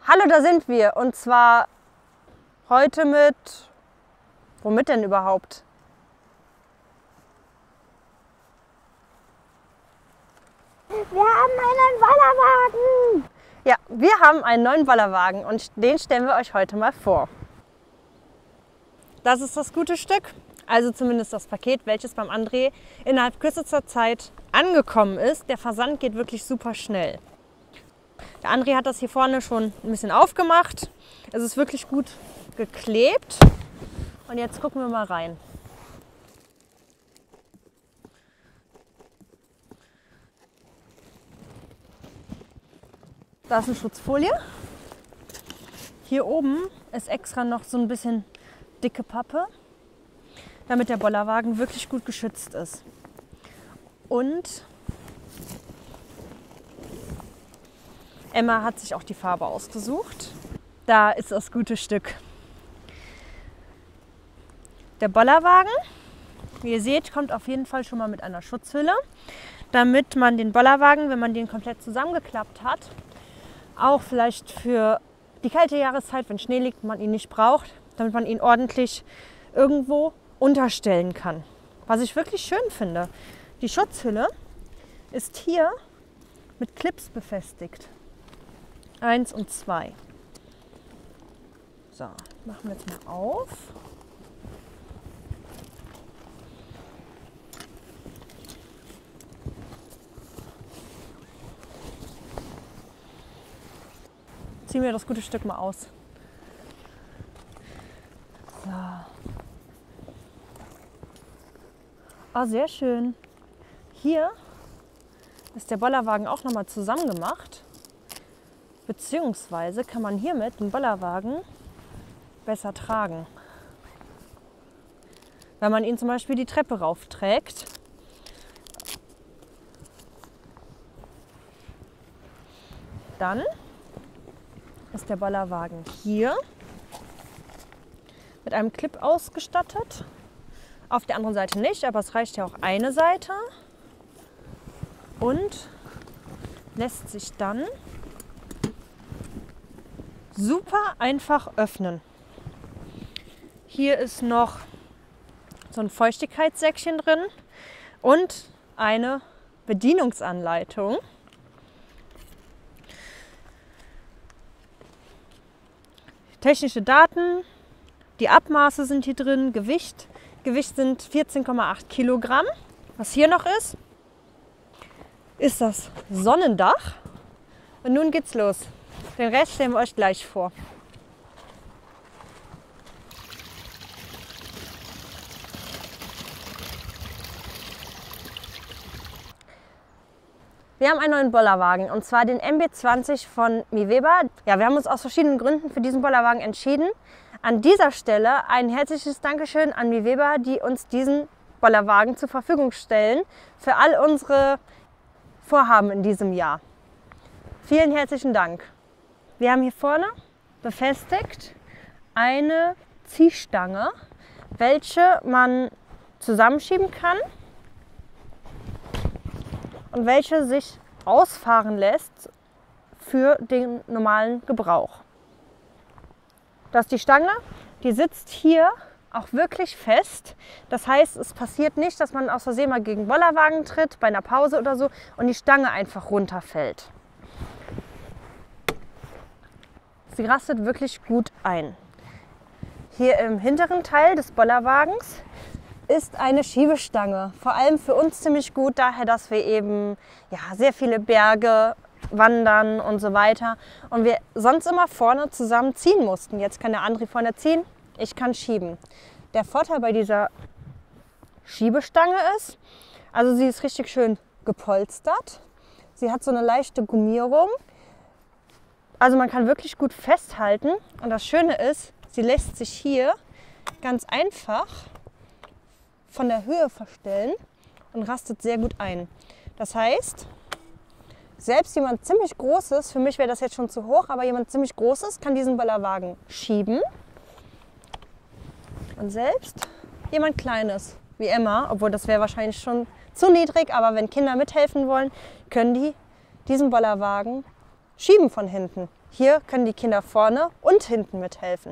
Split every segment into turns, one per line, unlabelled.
Hallo, da sind wir. Und zwar heute mit... Womit denn überhaupt?
Wir haben einen Bollerwagen!
Ja, wir haben einen neuen Bollerwagen und den stellen wir euch heute mal vor. Das ist das gute Stück, also zumindest das Paket, welches beim André innerhalb kürzester Zeit angekommen ist. Der Versand geht wirklich super schnell. Der André hat das hier vorne schon ein bisschen aufgemacht. Es ist wirklich gut geklebt. Und jetzt gucken wir mal rein. Da ist eine Schutzfolie. Hier oben ist extra noch so ein bisschen dicke Pappe, damit der Bollerwagen wirklich gut geschützt ist. Und Emma hat sich auch die Farbe ausgesucht. Da ist das gute Stück. Der Bollerwagen, wie ihr seht, kommt auf jeden Fall schon mal mit einer Schutzhülle, damit man den Bollerwagen, wenn man den komplett zusammengeklappt hat, auch vielleicht für die kalte Jahreszeit, wenn Schnee liegt und man ihn nicht braucht, damit man ihn ordentlich irgendwo unterstellen kann. Was ich wirklich schön finde, die Schutzhülle ist hier mit Clips befestigt. 1 und 2. So, machen wir jetzt mal auf. Ziehen wir das gute Stück mal aus. So. Oh, sehr schön. Hier ist der Bollerwagen auch nochmal zusammengemacht. Beziehungsweise kann man hiermit den Bollerwagen besser tragen. Wenn man ihn zum Beispiel die Treppe raufträgt. Dann ist der Bollerwagen hier mit einem Clip ausgestattet. Auf der anderen Seite nicht, aber es reicht ja auch eine Seite. Und lässt sich dann super einfach öffnen. Hier ist noch so ein Feuchtigkeitssäckchen drin und eine Bedienungsanleitung. Technische Daten, die Abmaße sind hier drin, Gewicht. Gewicht sind 14,8 Kilogramm. Was hier noch ist das Sonnendach. Und nun geht's los. Den Rest stellen wir euch gleich vor. Wir haben einen neuen Bollerwagen und zwar den MB20 von Miweber. Ja, wir haben uns aus verschiedenen Gründen für diesen Bollerwagen entschieden. An dieser Stelle ein herzliches Dankeschön an Miweber, die uns diesen Bollerwagen zur Verfügung stellen für all unsere Vorhaben in diesem Jahr. Vielen herzlichen Dank. Wir haben hier vorne befestigt eine Ziehstange, welche man zusammenschieben kann und welche sich ausfahren lässt für den normalen Gebrauch. Das ist die Stange, die sitzt hier auch wirklich fest. Das heißt, es passiert nicht, dass man aus Versehen mal gegen den Bollerwagen tritt, bei einer Pause oder so, und die Stange einfach runterfällt. Sie rastet wirklich gut ein. Hier im hinteren Teil des Bollerwagens ist eine Schiebestange. Vor allem für uns ziemlich gut, daher, dass wir eben sehr viele Berge wandern und so weiter. Und wir sonst immer vorne zusammen ziehen mussten. Jetzt kann der André vorne ziehen, ich kann schieben. Der Vorteil bei dieser Schiebestange ist, also sie ist richtig schön gepolstert. Sie hat so eine leichte Gummierung. Also man kann wirklich gut festhalten. Und das Schöne ist, sie lässt sich hier ganz einfach von der Höhe verstellen und rastet sehr gut ein. Das heißt, selbst jemand ziemlich Großes, für mich wäre das jetzt schon zu hoch, aber jemand ziemlich Großes kann diesen Bollerwagen schieben. Und selbst jemand Kleines, wie Emma, obwohl das wäre wahrscheinlich schon zu niedrig, aber wenn Kinder mithelfen wollen, können die diesen Bollerwagen schieben von hinten. Hier können die Kinder vorne und hinten mithelfen.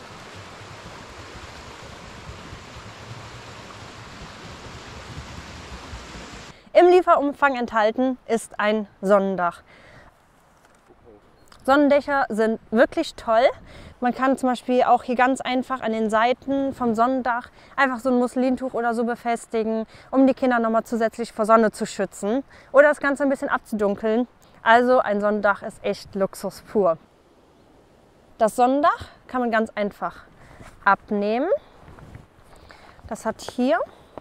Im Lieferumfang enthalten ist ein Sonnendach. Sonnendächer sind wirklich toll. Man kann zum Beispiel auch hier ganz einfach an den Seiten vom Sonnendach einfach so ein Muslintuch oder so befestigen, um die Kinder nochmal zusätzlich vor Sonne zu schützen oder das Ganze ein bisschen abzudunkeln. Also ein Sonnendach ist echt Luxus pur. Das Sonnendach kann man ganz einfach abnehmen. Das hat hier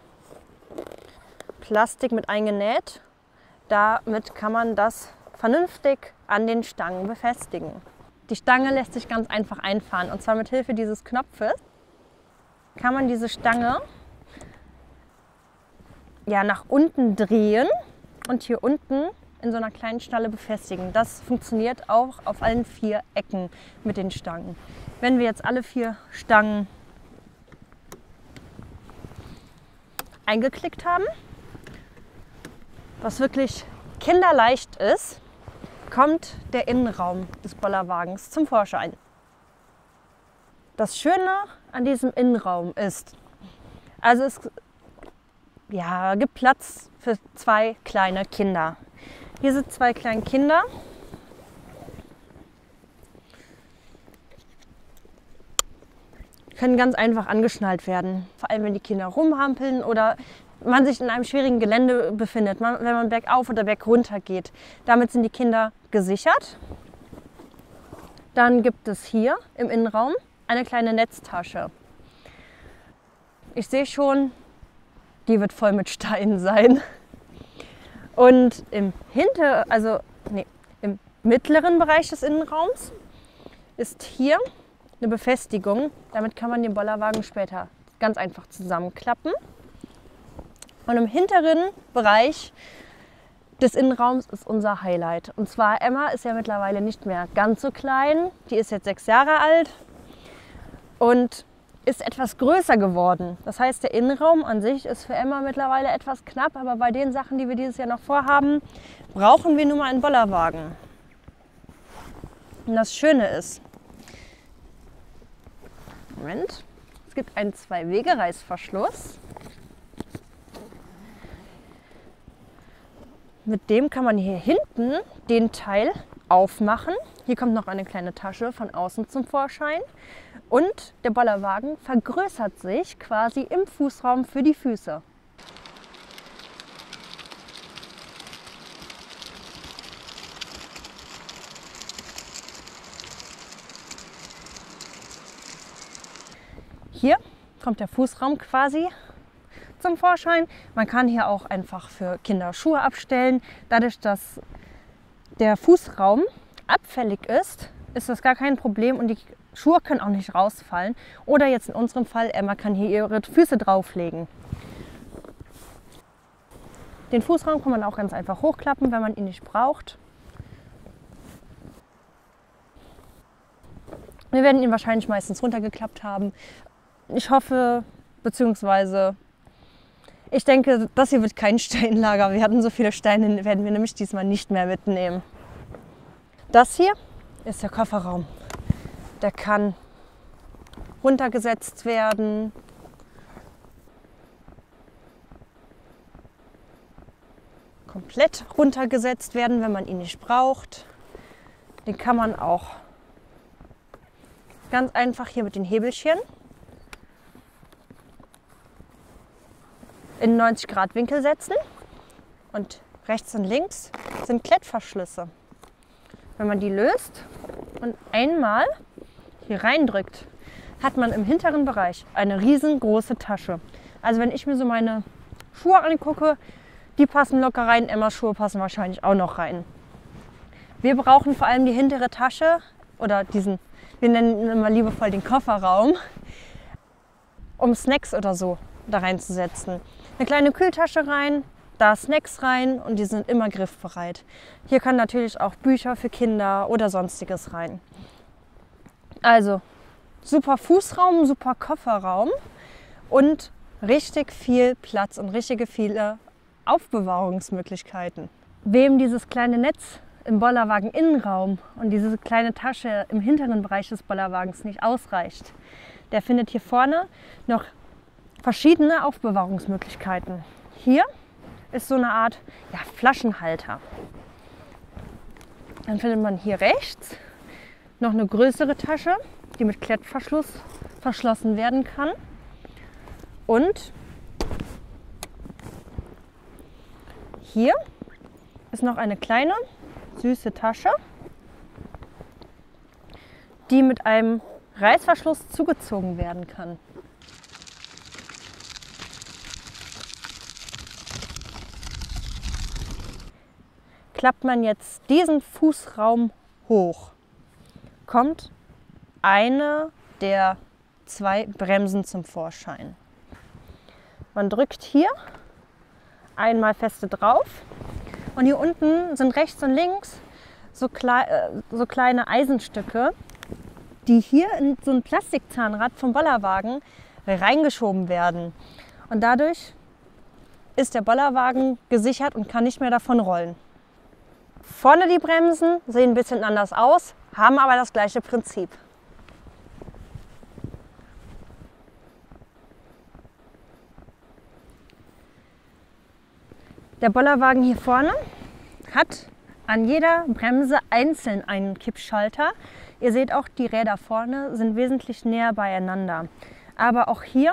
Plastik mit eingenäht. Damit kann man das vernünftig an den Stangen befestigen. Die Stange lässt sich ganz einfach einfahren und zwar mit Hilfe dieses Knopfes kann man diese Stange nach unten drehen und hier unten in so einer kleinen Schnalle befestigen. Das funktioniert auch auf allen 4 Ecken mit den Stangen. Wenn wir jetzt alle 4 Stangen eingeklickt haben, was wirklich kinderleicht ist, kommt der Innenraum des Bollerwagens zum Vorschein. Das Schöne an diesem Innenraum ist, also es gibt Platz für 2 kleine Kinder. Hier sind 2 kleine Kinder. Können ganz einfach angeschnallt werden. Vor allem, wenn die Kinder rumhampeln oder man sich in einem schwierigen Gelände befindet, wenn man bergauf oder bergunter geht. Damit sind die Kinder gesichert. Dann gibt es hier im Innenraum eine kleine Netztasche. Ich sehe schon, die wird voll mit Steinen sein. Und im mittleren Bereich des Innenraums ist hier eine Befestigung. Damit kann man den Bollerwagen später ganz einfach zusammenklappen. Und im hinteren Bereich des Innenraums ist unser Highlight. Und zwar Emma ist ja mittlerweile nicht mehr ganz so klein. Die ist jetzt 6 Jahre alt und ist etwas größer geworden. Das heißt, der Innenraum an sich ist für Emma mittlerweile etwas knapp. Aber bei den Sachen, die wir dieses Jahr noch vorhaben, brauchen wir nun mal einen Bollerwagen. Und das Schöne ist, es gibt einen 2-Wege-Reißverschluss. Mit dem kann man hier hinten den Teil aufmachen. Hier kommt noch eine kleine Tasche von außen zum Vorschein. Und der Bollerwagen vergrößert sich quasi im Fußraum für die Füße. Hier kommt der Fußraum quasi zum Vorschein. Man kann hier auch einfach für Kinder Schuhe abstellen. Dadurch, dass der Fußraum abfällig ist, ist das gar kein Problem und die Schuhe können auch nicht rausfallen. Oder jetzt in unserem Fall, Emma kann hier ihre Füße drauflegen. Den Fußraum kann man auch ganz einfach hochklappen, wenn man ihn nicht braucht. Wir werden ihn wahrscheinlich meistens runtergeklappt haben. Ich hoffe, beziehungsweise ich denke, das hier wird kein Steinlager. Wir hatten so viele Steine, werden wir nämlich diesmal nicht mehr mitnehmen. Das hier ist der Kofferraum. Der kann runtergesetzt werden. Komplett runtergesetzt werden, wenn man ihn nicht braucht. Den kann man auch ganz einfach hier mit den Hebelchen in 90 Grad Winkel setzen und rechts und links sind Klettverschlüsse. Wenn man die löst und einmal hier reindrückt, hat man im hinteren Bereich eine riesengroße Tasche. Also wenn ich mir so meine Schuhe angucke, die passen locker rein, Emmas Schuhe passen wahrscheinlich auch noch rein. Wir brauchen vor allem die hintere Tasche oder diesen, wir nennen ihn immer liebevoll den Kofferraum, um Snacks oder so da reinzusetzen. Eine kleine Kühltasche rein, da Snacks rein und die sind immer griffbereit. Hier können natürlich auch Bücher für Kinder oder sonstiges rein. Also super Fußraum, super Kofferraum und richtig viel Platz und richtige viele Aufbewahrungsmöglichkeiten. Wem dieses kleine Netz im Bollerwagen-Innenraum und diese kleine Tasche im hinteren Bereich des Bollerwagens nicht ausreicht, der findet hier vorne noch verschiedene Aufbewahrungsmöglichkeiten. Hier ist so eine Art Flaschenhalter. Dann findet man hier rechts noch eine größere Tasche, die mit Klettverschluss verschlossen werden kann. Und hier ist noch eine kleine, süße Tasche, die mit einem Reißverschluss zugezogen werden kann. Klappt man jetzt diesen Fußraum hoch, kommt eine der 2 Bremsen zum Vorschein. Man drückt hier einmal feste drauf und hier unten sind rechts und links so kleine Eisenstücke, die hier in so ein Plastikzahnrad vom Bollerwagen reingeschoben werden. Und dadurch ist der Bollerwagen gesichert und kann nicht mehr davon rollen. Vorne die Bremsen sehen ein bisschen anders aus, haben aber das gleiche Prinzip. Der Bollerwagen hier vorne hat an jeder Bremse einzeln einen Kippschalter. Ihr seht auch, die Räder vorne sind wesentlich näher beieinander. Aber auch hier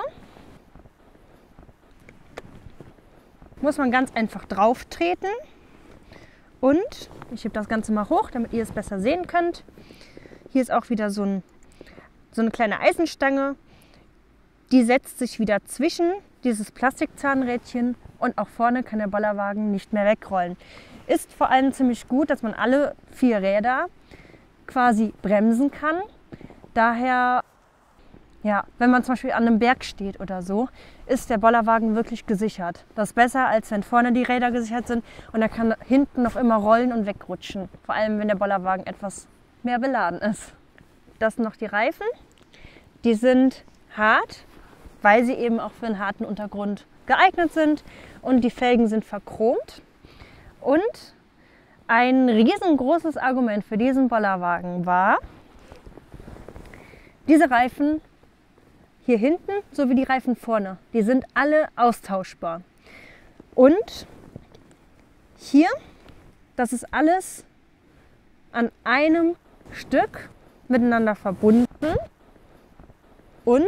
muss man ganz einfach drauf treten. Und ich hebe das Ganze mal hoch, damit ihr es besser sehen könnt. Hier ist auch wieder so eine kleine Eisenstange. Die setzt sich wieder zwischen dieses Plastikzahnrädchen und auch vorne kann der Bollerwagen nicht mehr wegrollen. Ist vor allem ziemlich gut, dass man alle 4 Räder quasi bremsen kann. Daher, wenn man zum Beispiel an einem Berg steht oder so, ist der Bollerwagen wirklich gesichert. Das ist besser, als wenn vorne die Räder gesichert sind und er kann hinten noch immer rollen und wegrutschen. Vor allem, wenn der Bollerwagen etwas mehr beladen ist. Das sind noch die Reifen. Die sind hart, weil sie eben auch für einen harten Untergrund geeignet sind und die Felgen sind verchromt. Und ein riesengroßes Argument für diesen Bollerwagen war, diese Reifen hier hinten sowie die Reifen vorne, die sind alle austauschbar. Und hier, das ist alles an einem Stück miteinander verbunden. Und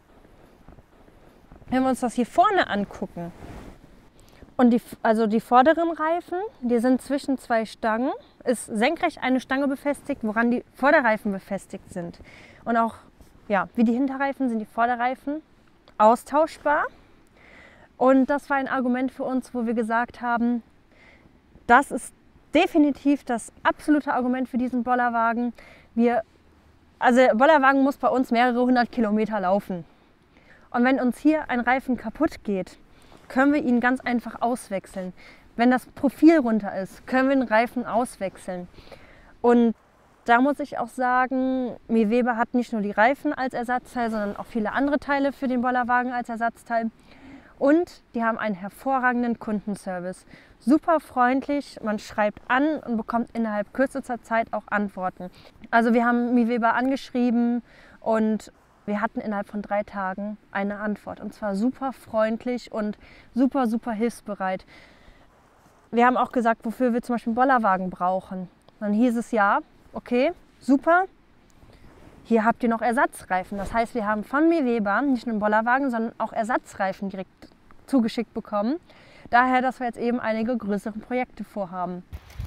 wenn wir uns das hier vorne angucken, und die vorderen Reifen, die sind zwischen 2 Stangen, ist senkrecht eine Stange befestigt, woran die Vorderreifen befestigt sind. Und auch wie die Hinterreifen sind die Vorderreifen austauschbar. Und das war ein Argument für uns, wo wir gesagt haben, das ist definitiv das absolute Argument für diesen Bollerwagen. Der Bollerwagen muss bei uns mehrere 100 Kilometer laufen. Und wenn uns hier ein Reifen kaputt geht, können wir ihn ganz einfach auswechseln. Wenn das Profil runter ist, können wir den Reifen auswechseln. Und da muss ich auch sagen, Miweber hat nicht nur die Reifen als Ersatzteil, sondern auch viele andere Teile für den Bollerwagen als Ersatzteil. Und die haben einen hervorragenden Kundenservice. Super freundlich, man schreibt an und bekommt innerhalb kürzester Zeit auch Antworten. Also wir haben Miweber angeschrieben und wir hatten innerhalb von 3 Tagen eine Antwort. Und zwar super freundlich und super, super hilfsbereit. Wir haben auch gesagt, wofür wir zum Beispiel einen Bollerwagen brauchen. Dann hieß es okay, super, hier habt ihr noch Ersatzreifen. Das heißt, wir haben von Miweber nicht nur einen Bollerwagen, sondern auch Ersatzreifen direkt zugeschickt bekommen. Daher, dass wir jetzt eben einige größere Projekte vorhaben.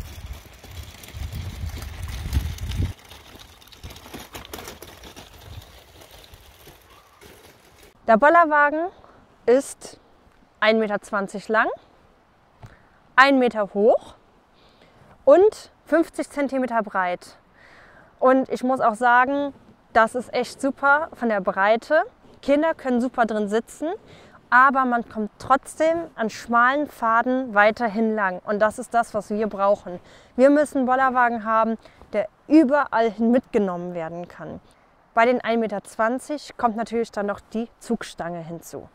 Der Bollerwagen ist 1,20 Meter lang, 1 Meter hoch und 50 Zentimeter breit. Und ich muss auch sagen, das ist echt super von der Breite. Kinder können super drin sitzen, aber man kommt trotzdem an schmalen Pfaden weiterhin lang. Und das ist das, was wir brauchen. Wir müssen einen Bollerwagen haben, der überall hin mitgenommen werden kann. Bei den 1,20 Meter kommt natürlich dann noch die Zugstange hinzu.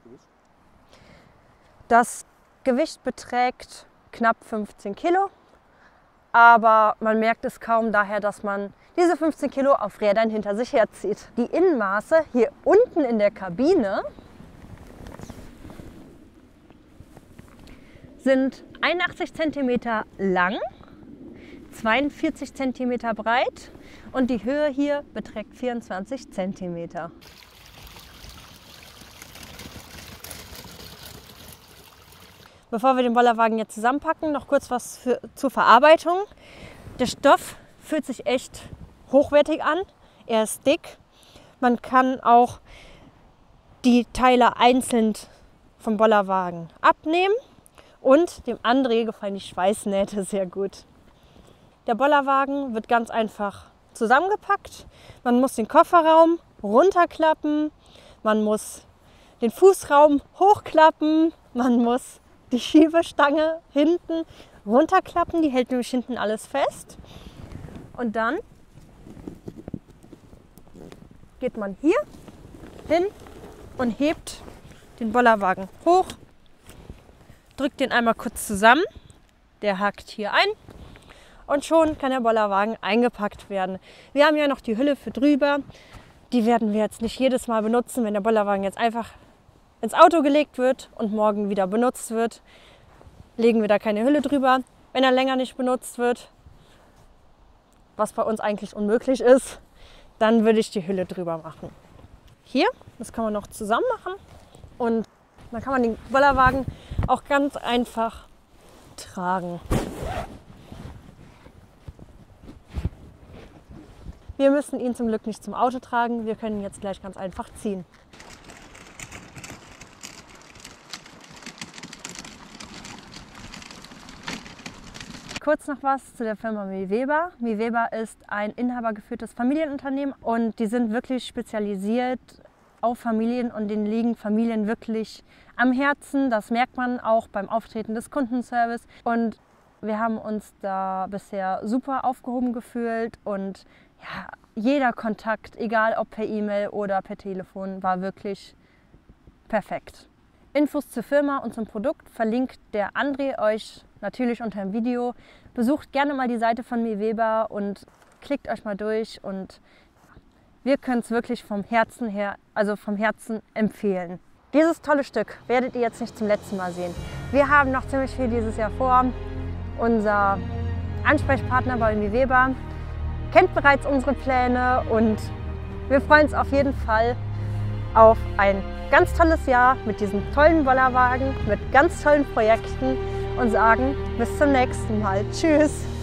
Das Gewicht beträgt knapp 15 Kilo aber man merkt es kaum daher, dass man diese 15 Kilo auf Rädern hinter sich herzieht. Die Innenmaße hier unten in der Kabine sind 81 cm lang, 42 cm breit und die Höhe hier beträgt 24 cm. Bevor wir den Bollerwagen jetzt zusammenpacken, noch kurz was zur Verarbeitung. Der Stoff fühlt sich echt hochwertig an, er ist dick. Man kann auch die Teile einzeln vom Bollerwagen abnehmen und dem André gefallen die Schweißnähte sehr gut. Der Bollerwagen wird ganz einfach zusammengepackt. Man muss den Kofferraum runterklappen, man muss den Fußraum hochklappen, man muss die Schiebestange hinten runterklappen, die hält nämlich hinten alles fest. Und dann geht man hier hin und hebt den Bollerwagen hoch, drückt den einmal kurz zusammen, der hakt hier ein und schon kann der Bollerwagen eingepackt werden. Wir haben ja noch die Hülle für drüber, die werden wir jetzt nicht jedes Mal benutzen, wenn der Bollerwagen jetzt einfach ins Auto gelegt wird und morgen wieder benutzt wird, legen wir da keine Hülle drüber. Wenn er länger nicht benutzt wird, was bei uns eigentlich unmöglich ist, dann würde ich die Hülle drüber machen. Hier, das kann man noch zusammen machen und dann kann man den Bollerwagen auch ganz einfach tragen. Wir müssen ihn zum Glück nicht zum Auto tragen, wir können ihn jetzt gleich ganz einfach ziehen. Kurz noch was zu der Firma Miweber. Miweber ist ein inhabergeführtes Familienunternehmen und die sind wirklich spezialisiert auf Familien und denen liegen Familien wirklich am Herzen. Das merkt man auch beim Auftreten des Kundenservice und wir haben uns da bisher super aufgehoben gefühlt und ja, jeder Kontakt, egal ob per E-Mail oder per Telefon, war wirklich perfekt. Infos zur Firma und zum Produkt verlinkt der André euch natürlich unter dem Video. Besucht gerne mal die Seite von Miweber und klickt euch mal durch und wir können es wirklich vom Herzen her, also vom Herzen empfehlen. Dieses tolle Stück werdet ihr jetzt nicht zum letzten Mal sehen. Wir haben noch ziemlich viel dieses Jahr vor. Unser Ansprechpartner bei Miweber kennt bereits unsere Pläne und wir freuen uns auf jeden Fall auf ein ganz tolles Jahr mit diesem tollen Bollerwagen, mit ganz tollen Projekten und sagen bis zum nächsten Mal. Tschüss!